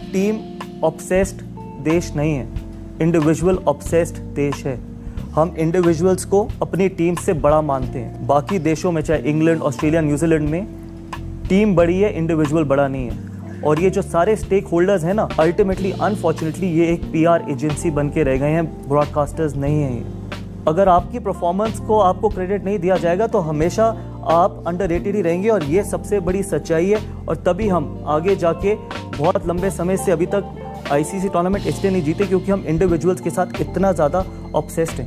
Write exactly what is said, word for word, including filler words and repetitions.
Team obsessed देश नहीं है, इंडिविजुअल ऑब्सेस्ड देश है। हम इंडिविजुअल्स को अपनी टीम से बड़ा मानते हैं। बाकी देशों में चाहे इंग्लैंड, ऑस्ट्रेलिया, न्यूजीलैंड में टीम बड़ी है, इंडिविजुअल बड़ा नहीं है। और ये जो सारे स्टेक होल्डर्स हैं ना, अल्टीमेटली अनफॉर्चुनेटली ये एक पीआर एजेंसी बन के रह गए हैं, ब्रॉडकास्टर्स नहीं हैं ये। अगर आपकी परफॉर्मेंस को आपको क्रेडिट नहीं दिया जाएगा तो हमेशा आप अंडररेटेड ही रहेंगे, और ये सबसे बड़ी सच्चाई है। और तभी हम आगे जाके बहुत लंबे समय से अभी तक आईसीसी टूर्नामेंट इसलिए नहीं जीते क्योंकि हम इंडिविजुअल्स के साथ इतना ज़्यादा ऑब्सेस्ड हैं।